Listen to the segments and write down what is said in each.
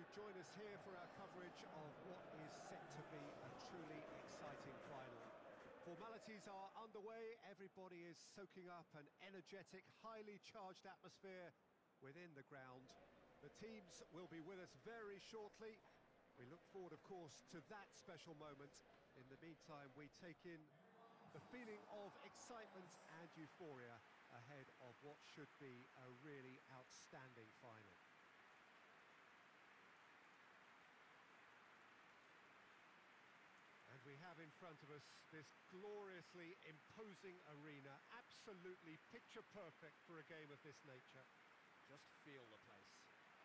join us here for our coverage of what is set to be a truly exciting final. Formalities are underway, everybody is soaking up an energetic, highly charged atmosphere within the ground. The teams will be with us very shortly. We look forward, of course, to that special moment. In the meantime, we take in the feeling of excitement and euphoria ahead of what should be a really outstanding final. And we have in front of us this gloriously imposing arena, absolutely picture perfect for a game of this nature. Just feel the place.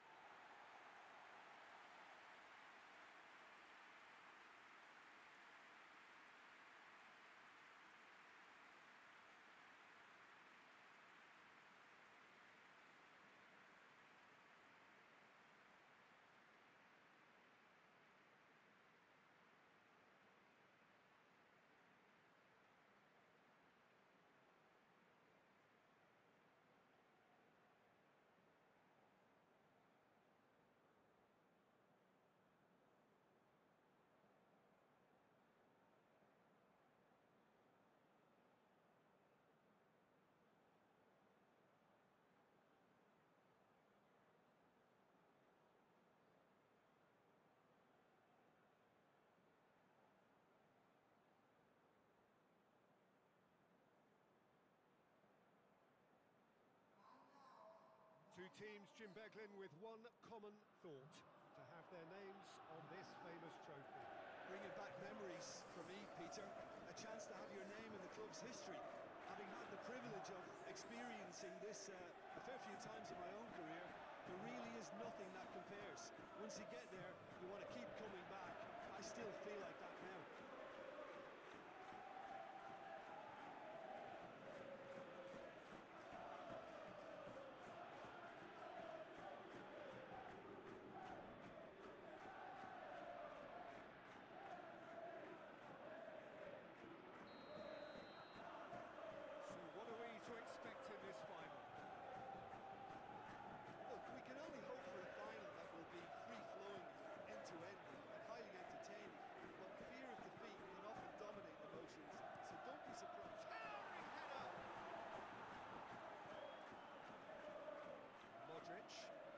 Two teams, Jim Beglin, with one common thought: to have their names on this famous trophy. Bringing back memories for me, Peter. A chance to have your name in the club's history. Having had the privilege of experiencing this a fair few times in my own career, there really is nothing that compares. Once you get there, you want to keep coming back. I still feel like that now. To expect in this final? Look, we can only hope for a final that will be free-flowing, end-to-end, and highly entertaining. But fear of defeat can often dominate emotions, so don't be surprised. Towering header! Modric.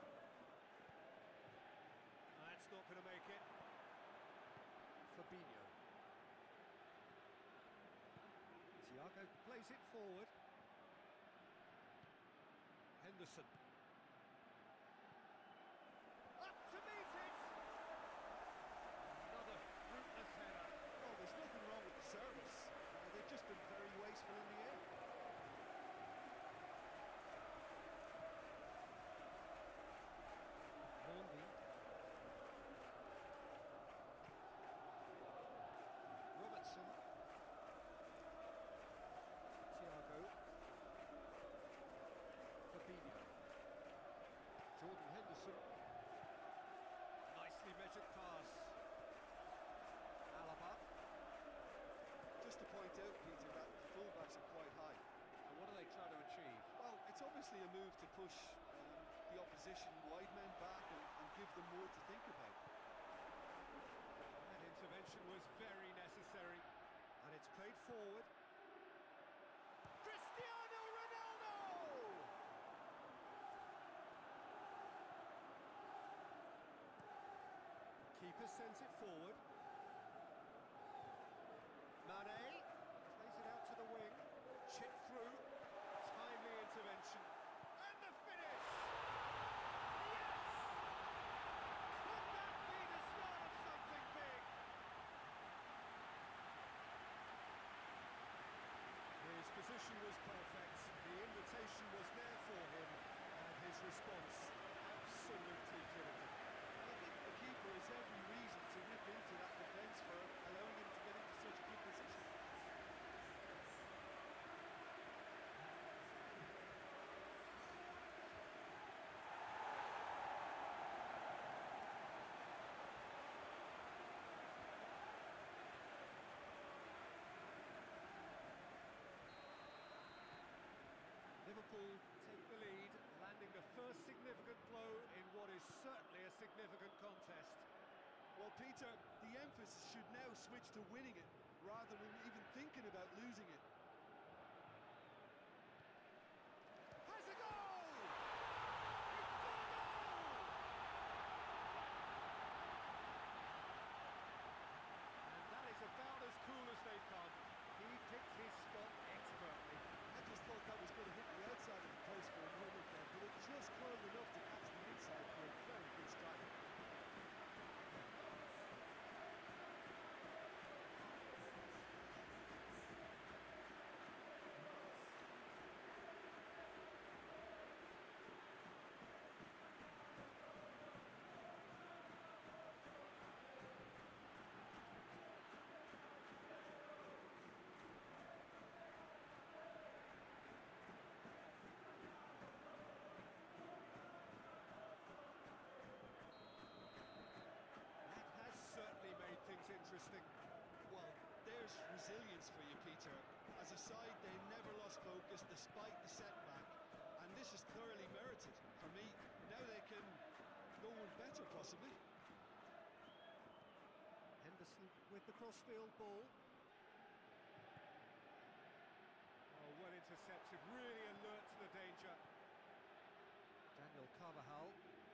That's not going to make it. Fabinho. Thiago plays it forward. Henderson. Up to meet it! Another fruitless header. Oh, there's nothing wrong with the service. They've just been very wasteful in the air. Mondi. Robertson. Thiago. Fabinho. Jordan Henderson. Nicely measured pass. Alaba. Just to point out, Peter, that the fullbacks are quite high. And what are they trying to achieve? Well, it's obviously a move to push the opposition wide men back and give them more to think about. That intervention was very necessary. And it's played forward. Cristiano Ronaldo! Keeper sends it forward. Mane plays it out to the wing. Chip through. Timely intervention. And the finish! Yes! Could that be the start of something big? His position was perfect. The invitation was there for him. And his response absolutely critical. The keeper has every reason to rip into that defence for allowing him to get into such a good position. Liverpool take the lead, landing the first significant significant contest. Well, Peter, the emphasis should now switch to winning it, rather than even thinking about losing it. Has a goal! He's got a goal! And that is about as cool as they come. He picked his spot expertly. I just thought that was going to hit the outside of the post for a moment there, but it just curled enough to catch the inside for a very good strike. Certainly made things interesting. Well, there's resilience for you, Peter. As a side, they never lost focus despite the setback, and this is thoroughly merited. For me, now they can go one better, possibly. Henderson with the crossfield ball. Oh, well intercepted, really alert to the danger. Daniel Carvajal.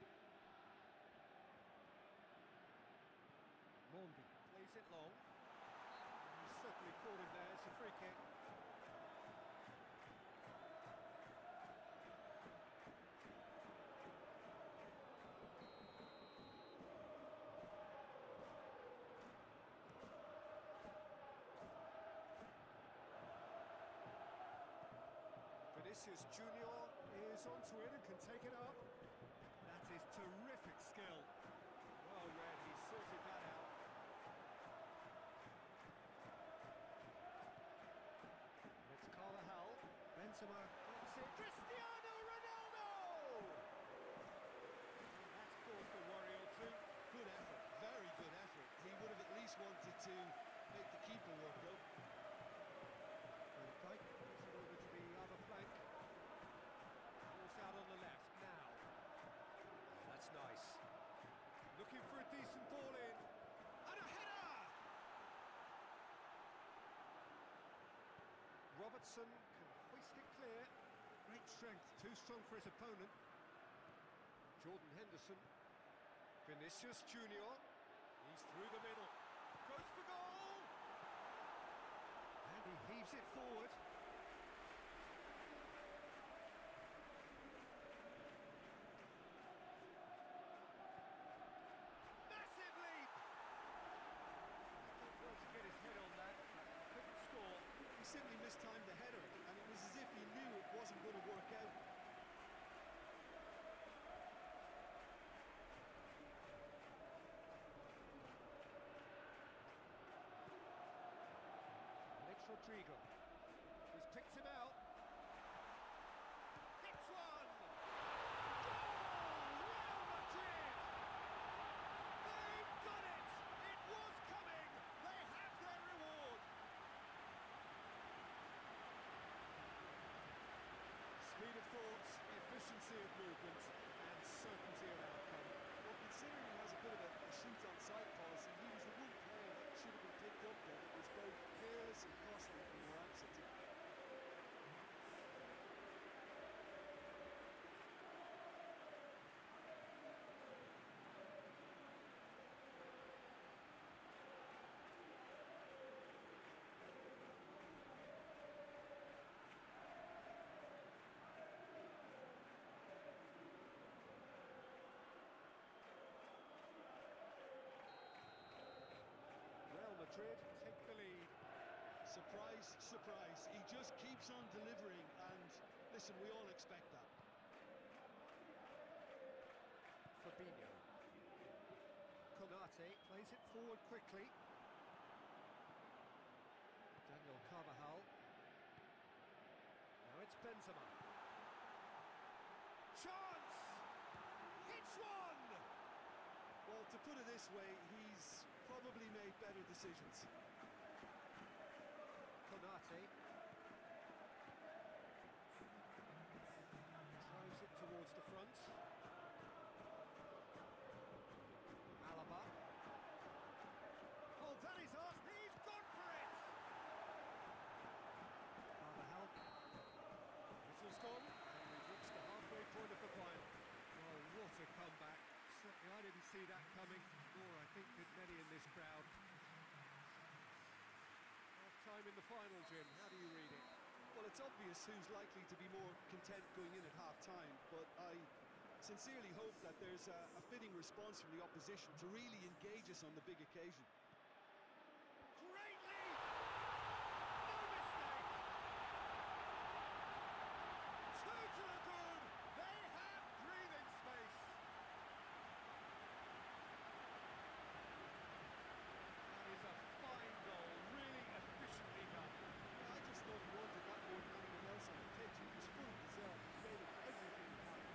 Mondi plays it long. He's certainly caught him there, it's a free kick. Vinicius Junior is onto it and can take it up. That is terrific skill. Well read, he sorted that out. It's Carvajal. Benzema gets it. Cristiano Ronaldo! That's caused a worry or two. Good effort, very good effort. He would have at least wanted to make the keeper work, though. Van Dijk plays it over to the other flank. Ball's out on the left now. That's nice. Looking for a decent ball in. And a header! Robertson can hoist it clear. Great strength, too strong for his opponent. Jordan Henderson. Vinicius Junior. He's through the middle. Goes for goal! And he heaves it forward. Massive leap! Did well to get his head on that, but couldn't score. He simply mistimed the header, and it was as if he knew it wasn't going to work out. Alex Rodrigo. He's picked him out. Hits one! Goal! Real Madrid! They've done it! It was coming! They have their reward! Speed of thought, efficiency of movement, and certainty of outcome. Well, considering he has a bit of a shoot-on-sight policy, he was the one player that should have been picked up there. It was both careless and costly from your absence. Real Madrid take the lead. Surprise, surprise. He just keeps on delivering, and listen, we all expect that. Fabinho. Konate plays it forward quickly. Daniel Carvajal. Now it's Benzema. Chance! Hits one! Well, to put it this way, he's probably made better decisions. Konate. Drives it towards the front. see that coming, nor I think did many in this crowd. Half-time in the final, Jim. How do you read it? Well, it's obvious who's likely to be more content going in at half-time, but I sincerely hope that there's a fitting response from the opposition to really engage us on the big occasion. Great lead! No mistake! Two to the good! They have breathing space! That is a fine goal, really efficiently done. I just thought he wanted that more than anyone else on the pitch. It was fully deserved. He gave it everything he had.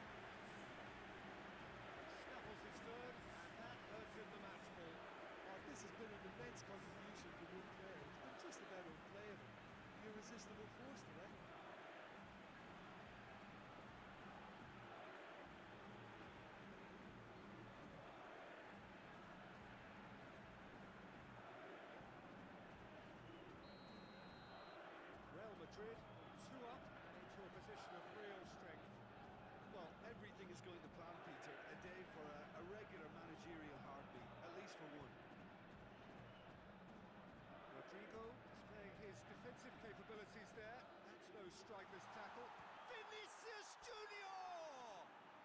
Snaffles his third, and that earns him the match ball. Oh, this has been an immense contribution from one player. He's been just about unplayable. The irresistible force today. Real Madrid, 2 up and into a position of real strength. Well, everything is going to plan, Peter. A day for a regular managerial heartbeat, at least for one. Rodrigo displaying his defensive capabilities there. That's no striker's tackle. Vinicius Junior!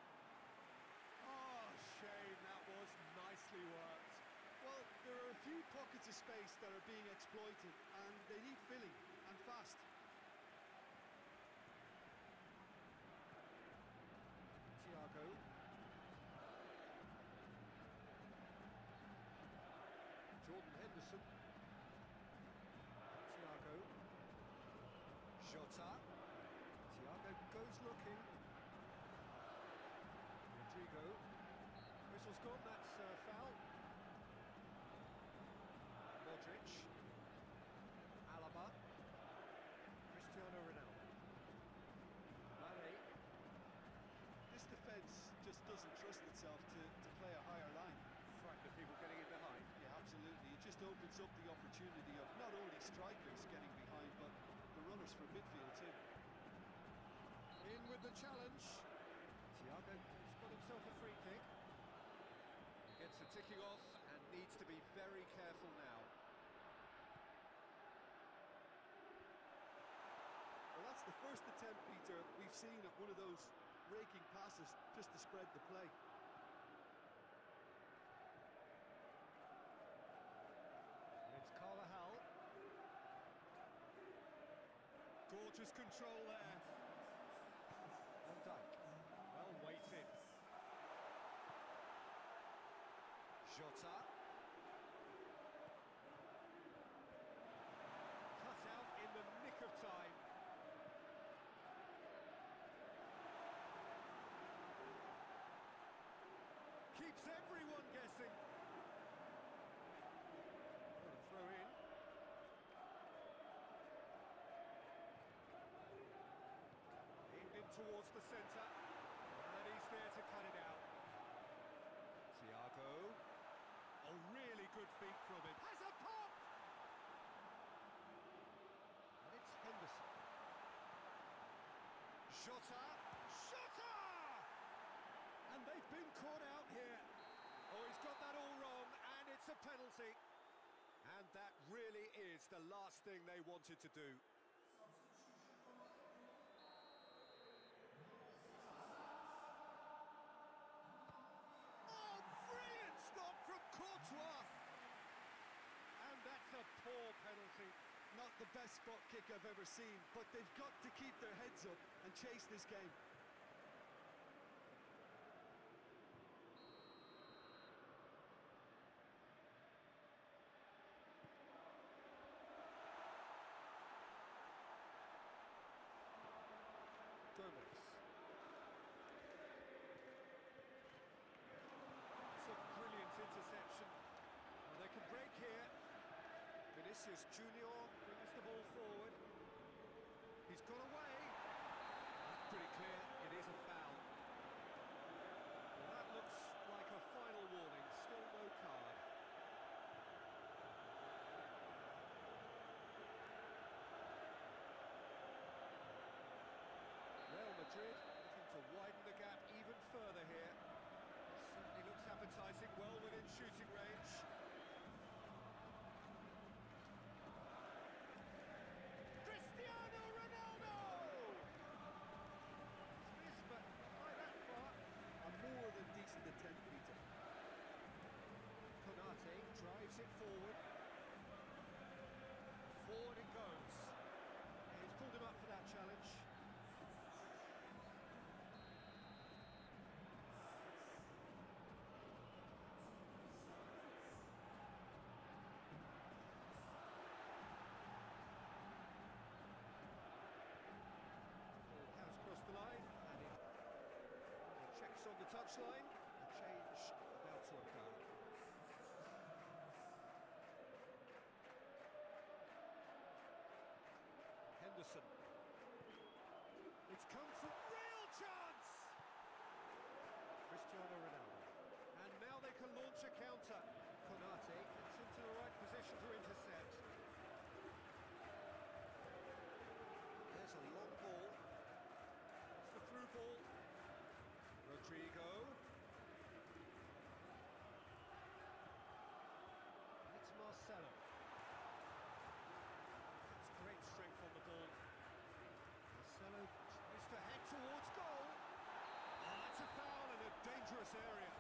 Oh, shame, that was nicely worked. Well, there are a few pockets of space that are being exploited, and they need filling, and fast. Thiago. Jordan Henderson. Thiago. Jota. Thiago goes looking. Rodrigo. Whistle's gone, that's foul. Modric. Alaba. Cristiano Ronaldo. Mane. This defence just doesn't trust itself to play a higher line. Frightened of people getting in behind. Yeah, absolutely. It just opens up the opportunity of not only strikers getting behind, but the runners for midfield too. In with the challenge. Thiago has got himself a free kick. Gets the ticking off and needs to be very careful now. Well, that's the first attempt, Peter, we've seen at one of those raking passes just to spread the play. And it's Carvajal. Gorgeous control there. Van Dijk. Well weighted. Jota. Cut out in the nick of time. Keeps everyone guessing. Got a throw in. Aimed in towards the centre. And he's there to cut it out. Thiago. A really good feat from him. Has a pop! And it's Henderson. Jota. Jota! And they've been caught out here. Oh, he's got that all wrong, and it's a penalty. And that really is the last thing they wanted to do. Oh, brilliant stop from Courtois! And that's a poor penalty. Not the best spot kick I've ever seen, but they've got to keep their heads up and chase this game. Gomez. It's a brilliant interception. Well, they can break here. Vinicius Junior brings the ball forward. He's got away. That's pretty clear. It is a foul. Well, that looks like a final warning. Still no card. Real Madrid looking to widen the gap even further here. Certainly looks appetizing. touchline. A change about to occur. Henderson. It's come from real chance! Cristiano Ronaldo. And now they can launch a counter. Konate gets into the right position to intercept. There's a long ball. It's the through ball. Rodrigo. It's Marcelo. It's great strength on the ball. Marcelo tries to head towards goal. Oh, that's a foul in a dangerous area.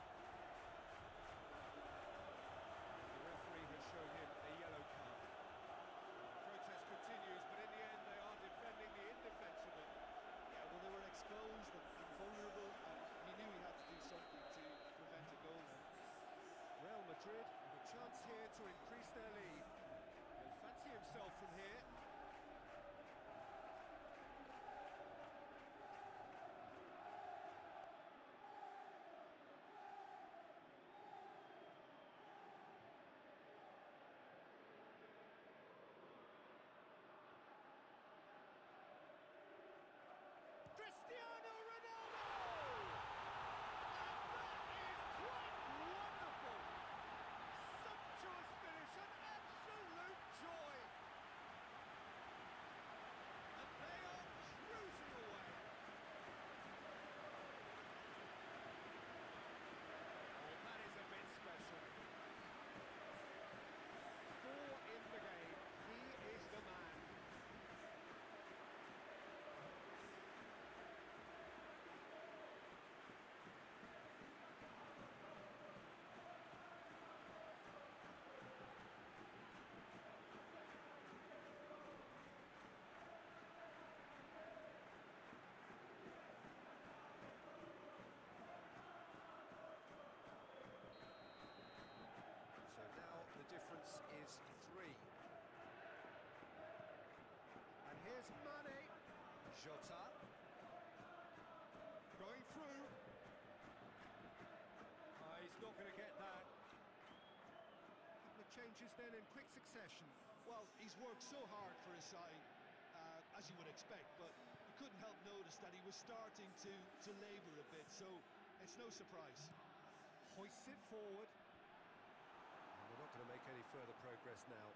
The referee has shown him a yellow card. Protest continues, but in the end they are defending the indefensible. Yeah, well, they were exposed and vulnerable, and he knew he had to do something to prevent a goal then. Real Madrid with a chance here to increase their lead. He'll fancy himself from here. Cristiano Ronaldo! And that is quite wonderful! Sumptuous finish, an absolute joy! And they are cruising away. Oh, that is a bit special. 4 in the game. He is the man. So now the difference is 3. And here's Mane. Jota. Going through. He's not going to get that. Couple of changes then in quick succession. Well, he's worked so hard for his side, as you would expect, but you couldn't help notice that he was starting to labour a bit, so it's no surprise. Hoists it forward. And we're not going to make any further progress now.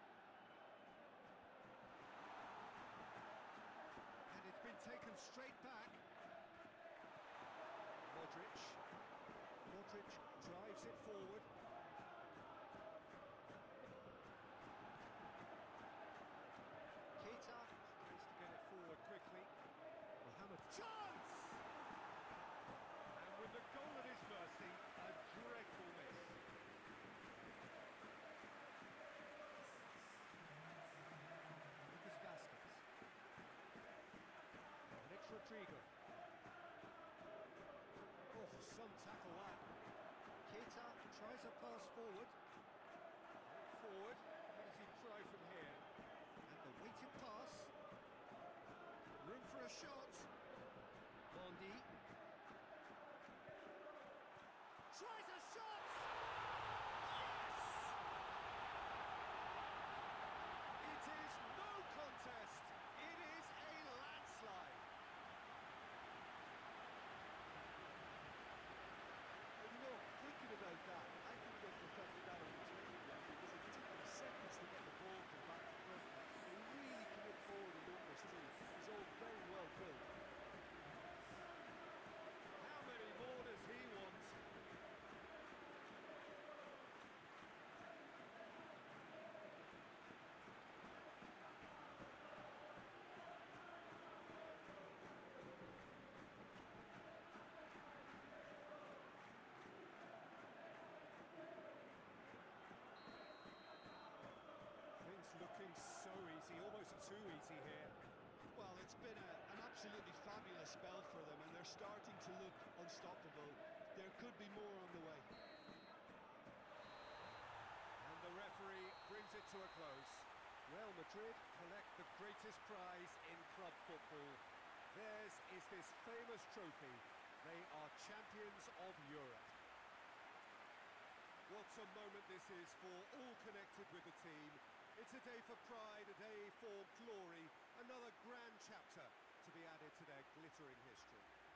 And it's been taken straight back. Modric. Modric drives it forward. Keita tries to get it forward quickly. Mohamed. Chance! And with the goal at his mercy, a dreadful miss. Lucas Vazquez. And it's Rodrigo. Oh, some tackle that. Keita tries a pass forward. Forward. What does he try from here? And the weighted pass. Room for a shot. Bondi. Tries a shot! Yes! It is no contest. It is a landslide. And you know, thinking about that, I think they perfected that on the training ground because it took them seconds to get the ball from back to front. They really commit forward in numbers too. It was all very well built. How many more does he want? Things looking so easy, almost too easy here. Well, it's been an absolutely fabulous spell for them, and they're starting to look unstoppable. There could be more on the way. And the referee brings it to a close. Real Madrid collect the greatest prize in club football. Theirs is this famous trophy, They are champions of Europe. What a moment this is for all connected with the team. It's a day for pride, a day for glory, another grand chapter to be added to their glittering history.